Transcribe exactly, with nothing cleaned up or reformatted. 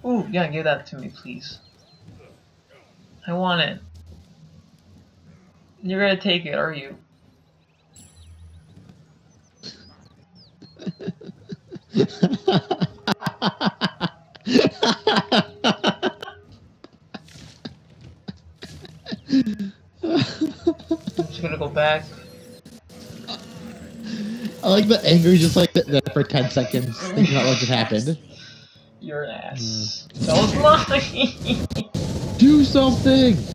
Ooh, yeah, give that to me, please. I want it. You're gonna take it, are you? I'm just gonna go back. I like the anger just like sitting there for ten seconds thinking about what just happened. You're an ass. Mm. That was mine! Do something!